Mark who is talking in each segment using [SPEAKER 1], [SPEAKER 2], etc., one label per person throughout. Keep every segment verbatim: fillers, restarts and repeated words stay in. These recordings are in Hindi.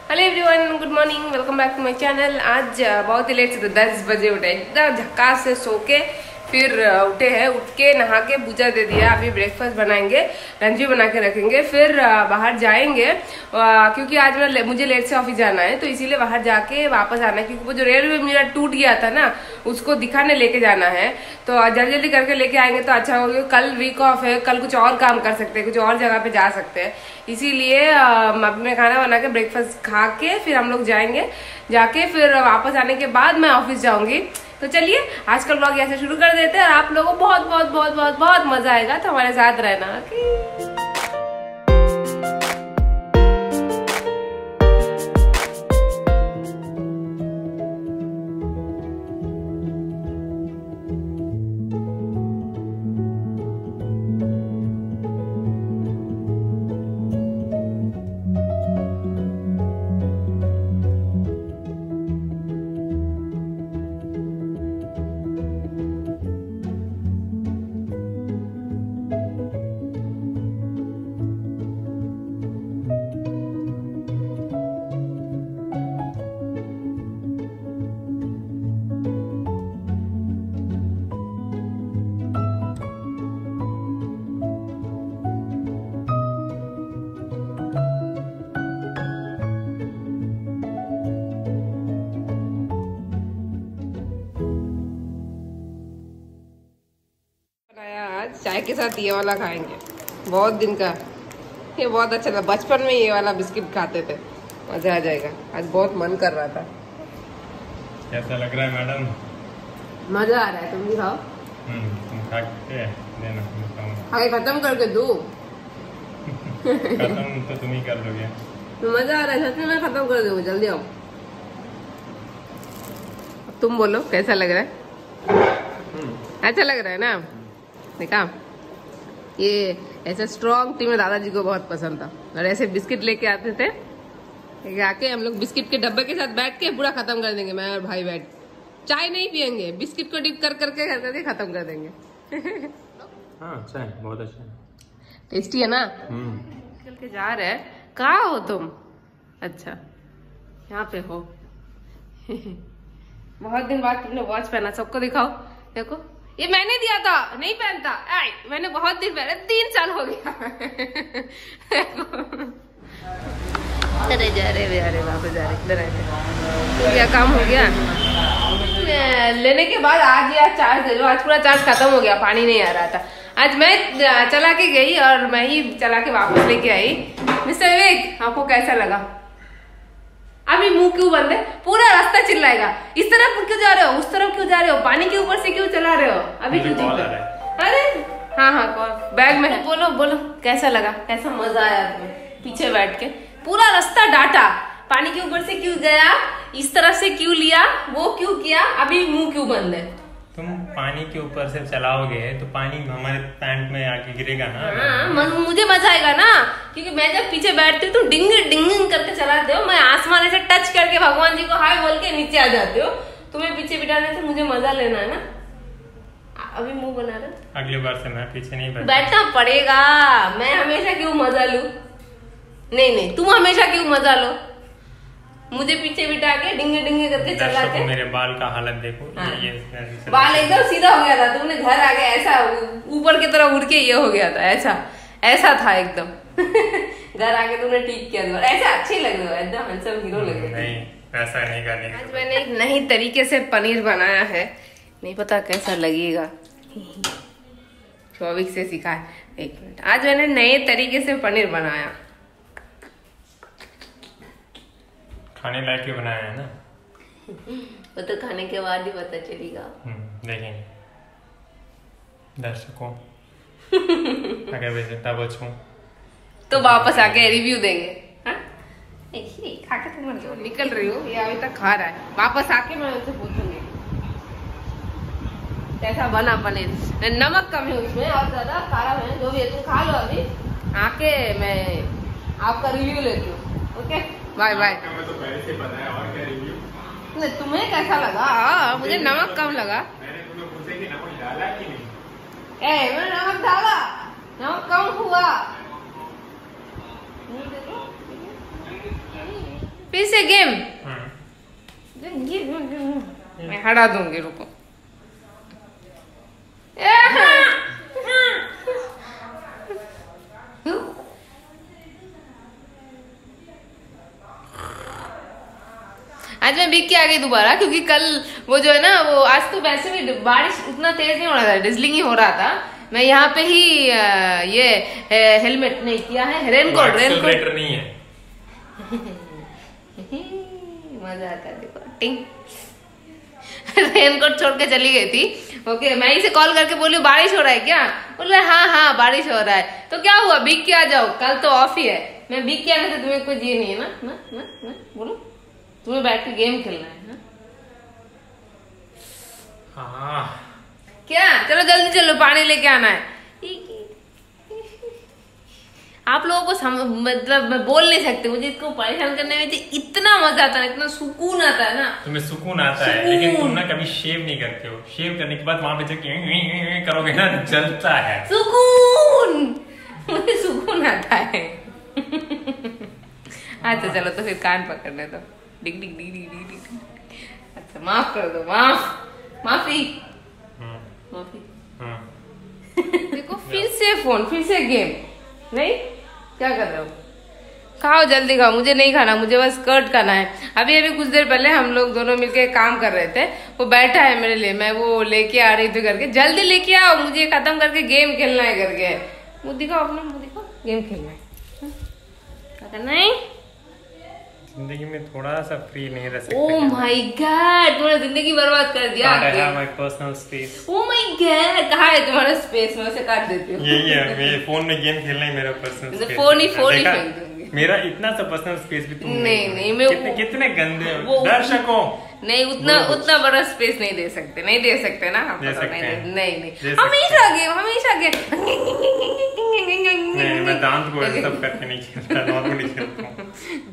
[SPEAKER 1] Hello everyone, good morning, welcome back to my channel. आज बहुत ही लेट से तो दस बजे उठे, एकदम झक्कास से सो के फिर उठे हैं। उठ के नहा के पूजा दे दिया। अभी ब्रेकफास्ट बनाएंगे, लंच भी बना के रखेंगे, फिर बाहर जाएंगे क्योंकि आज मैं मुझे लेट से ऑफिस जाना है, तो इसीलिए बाहर जाके वापस आना है। क्योंकि वो जो रेलवे मेरा टूट गया था ना, उसको दिखाने लेके जाना है, तो जल्दी जल्दी करके लेके आएंगे तो अच्छा होगा। कल वीक ऑफ है, कल कुछ और काम कर सकते हैं, कुछ और जगह पे जा सकते हैं। इसीलिए अभी मैं खाना बना के ब्रेकफास्ट खा के फिर हम लोग जाएंगे। जाके फिर वापस आने के बाद मैं ऑफिस जाऊंगी। तो चलिए आज का व्लॉग ऐसे शुरू कर देते हैं और आप लोगों को बहुत बहुत बहुत बहुत बहुत मजा आएगा, तो हमारे साथ रहना। चाय के साथ ये वाला खाएंगे, बहुत दिन का, ये बहुत अच्छा था। बचपन में ये वाला बिस्किट खाते थे, मजा आ जाएगा। आज बहुत मन कर रहा था।
[SPEAKER 2] कैसा लग रहा है मैडम?
[SPEAKER 1] मजा आ रहा है। तुम भी खाओ।
[SPEAKER 2] हम्म, तुम खा के देना,
[SPEAKER 1] आगे खत्म करके दो।
[SPEAKER 2] खत्म तो तुम ही कर लोगे।
[SPEAKER 1] तो मजा आ रहा है, सच में मैं खत्म कर दूंगा। जल्दी आओ। तुम बोलो कैसा लग रहा है? अच्छा लग रहा है ना? देखा, ये ऐसे स्ट्रॉन्ग टी में दादाजी को बहुत पसंद था, और ऐसे बिस्किट लेके आते थे। लेके आके हम लोग बिस्किट के डब्बे के साथ बैठ के पूरा खत्म कर देंगे। मैं और भाई बैठ, चाय नहीं पियेंगे, बिस्किट को डिप कर करके कर करके खत्म कर देंगे।
[SPEAKER 2] हाँ, अच्छा है, बहुत अच्छा है,
[SPEAKER 1] टेस्टी है ना? निकल के जा रहे हैं। कहाँ हो तुम? अच्छा, यहाँ पे हो। बहुत दिन बाद तुमने वॉच पहना, सबको दिखाओ। देखो, ये मैंने दिया था, नहीं पहनता। आई, मैंने बहुत दिन पहले, तीन साल हो गया। अरे जा रहे जा रहे वापस जा रहे, इधर आए। तो क्या काम हो गया लेने के बाद? आज यार चार्ज दे लो। आज पूरा चार्ज खत्म हो गया, पानी नहीं आ रहा था। आज मैं चला के गई और मैं ही चला के वापस लेके आई। मिस्टर विवेक, आपको कैसा लगा? अभी मुंह क्यों बंद है? पूरा रास्ता चिल्लाएगा, इस तरफ क्यों जा रहे हो, उस तरफ क्यों जा रहे हो, पानी के ऊपर से क्यों चला रहे हो? अभी क्यों? अरे हाँ हाँ, कौन बैग में है? बोलो बोलो, कैसा लगा, कैसा मजा आया तुम्हें पीछे बैठ के? पूरा रास्ता डाटा, पानी के ऊपर से क्यों गया, इस तरफ से क्यों लिया, वो क्यों किया, अभी मुंह क्यों बंद है?
[SPEAKER 2] तुम पानी के ऊपर से चलाओगे तो पानी हमारे पैंट में आके गिरेगा ना।
[SPEAKER 1] हाँ, मुझे मजा आएगा ना, क्योंकि मैं जब पीछे बैठती हूँ तो डिंग डिंग करके चलाते हो। मैं आसमान से टच करके भगवान जी को हाय बोल के नीचे आ जाते हो। तुम्हें पीछे बिठाने से मुझे मजा लेना है ना। अभी मुंह बना रहे।
[SPEAKER 2] अगली बार से मैं पीछे नहीं बैठ
[SPEAKER 1] बैठना पड़ेगा। मैं हमेशा क्यों मजा लू? नहीं नहीं, तुम हमेशा क्यों मजा लो? मुझे पीछे बिठा के डिंगे डिंगे करके चला के।
[SPEAKER 2] मेरे बाल का हालत देखो। हाँ। ये
[SPEAKER 1] बाल एकदम सीधा हो गया था, तुमने घर आके ऐसा ऊपर की तरफ उड़ के ये हो गया था, ऐसा ऐसा था एकदम। घर आके तुमने ठीक किया, ऐसा अच्छे लग रहे हो, एकदम हैंडसम हीरो लग रहे हो।
[SPEAKER 2] नहीं, वैसा नहीं करने।
[SPEAKER 1] आज मैंने एक नई तरीके से पनीर बनाया है, नहीं पता कैसा लगेगा। चौबीस से सीखा है। एक मिनट, आज मैंने नए तरीके से पनीर बनाया।
[SPEAKER 2] खाने लायक ही बनाया है ना?
[SPEAKER 1] वो तो खाने के बाद ही पता चलेगा।
[SPEAKER 2] देखेंगे दर्शकों। अगर बेचता बचूं
[SPEAKER 1] तो वापस आके रिव्यू देंगे। हाँ? खा के तुम मर जाओ। निकल रही हो, ये अभी तक खा रहा है। वापस आके मैं उनसे पूछूंगी कैसा बना पनीर। नमक कम है उसमें और ज्यादा खारा है, जो भी है तुम खा लो। अभी आके मैं आपका रिव्यू लेती हूँ। Okay, bye bye.
[SPEAKER 2] तो पहले से पता है, और क्या रिव्यू?
[SPEAKER 1] नहीं, तुम्हें कैसा लगा? हाँ, मुझे नमक कम लगा।
[SPEAKER 2] मैंने तुम्हें पूछा कि नमक डाला कि नहीं?
[SPEAKER 1] ए, मैंने नमक डाला, नमक कम हुआ। फिर से गेम मैं हटा दूंगी, रुको। आज मैं बिग के आ गई दोबारा, क्योंकि कल वो जो है ना, वो आज तो वैसे भी बारिश उतना तेज नहीं हो रहा था, डिजलिंग ही हो रहा था। मैं यहाँ पे ही ये हेलमेट नहीं किया है, रेनकोट रेनकोट
[SPEAKER 2] नहीं है।
[SPEAKER 1] मजा आता है, देखो टिंग रेनकोट छोड़ के चली गई थी। ओके, मैं इसे कॉल करके बोली बारिश हो रहा है क्या, बोल रहा हाँ हाँ बारिश हो रहा है। तो क्या हुआ, बिग के आ जाओ, कल तो ऑफ ही है। मैं बिग के आने से तुम्हें कोई जी नहीं है ना, ना, ना, ना बोलो, तुम्हें बैठ के गेम खेलना है ना?
[SPEAKER 2] हाँ।
[SPEAKER 1] क्या, चलो जल्दी चलो, पानी लेके आना है। आप लोगों को सम, मतलब मैं बोल नहीं सकती, मुझे इसको परेशान करने में इतना मजा आता है, इतना सुकून आता है ना।
[SPEAKER 2] तुम्हें सुकून आता सुकून। है, लेकिन तुम ना कभी शेव नहीं करते हो। शेव करने के बाद वहां पे जाके करोगे ना, जलता है।
[SPEAKER 1] सुकून, मुझे सुकून आता है। अच्छा चलो, तो फिर कान पकड़ने दो। डिग डिग डिग डिग डिग। अच्छा माफ कर दो, माफ माफी माफी। देखो फिर से फोन, फिर से गेम। नहीं, क्या कर रहे हो? खाओ जल्दी खाओ, मुझे नहीं खाना, मुझे बस कर्ड खाना है। अभी अभी कुछ देर पहले हम लोग दोनों मिलके काम कर रहे थे, वो बैठा है मेरे लिए, मैं वो लेके आ रही थी करके, जल्दी लेके आओ, मुझे खत्म करके गेम खेलना है करके। मुँह दिखाओ अपना, मुँह दिखाओ, गेम खेलना है। क्या करना है?
[SPEAKER 2] जिंदगी में थोड़ा सा फ्री नहीं रह सकते।
[SPEAKER 1] ओह माय गॉड, तुम्हारा जिंदगी बर्बाद कर दिया।
[SPEAKER 2] I have my personal space.
[SPEAKER 1] Oh my God, कहाँ है तुम्हारा स्पेस? मैं उसे काट देती हूँ।
[SPEAKER 2] यही है, मेरे फोन में गेम खेलना ही मेरा पर्सनल स्पेस।
[SPEAKER 1] फोन ही फोन ही फेंक दूंगी।
[SPEAKER 2] मेरा इतना सा पर्सनल स्पेस भी तुम
[SPEAKER 1] नहीं नहीं, मैं
[SPEAKER 2] कितने कितने गंदे हो दर्शकों।
[SPEAKER 1] नहीं, उतना उतना बड़ा स्पेस नहीं दे सकते, नहीं दे सकते ना हम।
[SPEAKER 2] दे सकते हैं।
[SPEAKER 1] नहीं नहीं, हमेशा गेम, हमेशा गेम।
[SPEAKER 2] नहीं, मैं दांत को सब करके नहीं खेलता, नॉर्मली खेलता हूँ।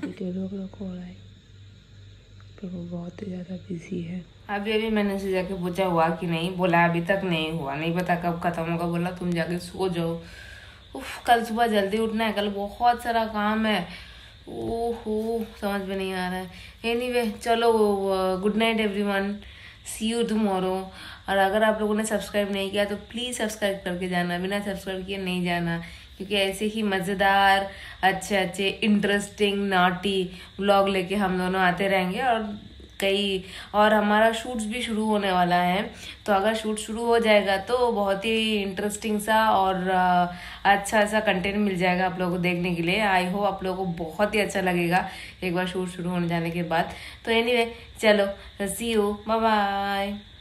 [SPEAKER 1] पर वो बहुत ही ज्यादा बिजी है। अभी अभी मैंने उसे जाके पूछा हुआ कि नहीं, बोला अभी तक नहीं हुआ, नहीं पता कब खत्म होगा। बोला तुम जाके सो जाओ, उफ कल सुबह जल्दी उठना है, कल बहुत सारा काम है। ओहो, समझ में नहीं आ रहा है। एनीवे चलो, good night everyone, see you tomorrow. और अगर आप लोगों ने सब्सक्राइब नहीं किया तो प्लीज़ सब्सक्राइब करके जाना, बिना सब्सक्राइब किए नहीं जाना, क्योंकि ऐसे ही मज़ेदार अच्छे अच्छे इंटरेस्टिंग नॉटी व्लॉग लेके हम दोनों आते रहेंगे। और कई और हमारा शूट्स भी शुरू होने वाला है, तो अगर शूट शुरू हो जाएगा तो बहुत ही इंटरेस्टिंग सा और अच्छा सा कंटेंट मिल जाएगा आप लोगों को देखने के लिए। आई होप आप लोगों को बहुत ही अच्छा लगेगा एक बार शूट शुरू होने जाने के बाद। तो एनीवे चलो, सी यू, बाय बाय।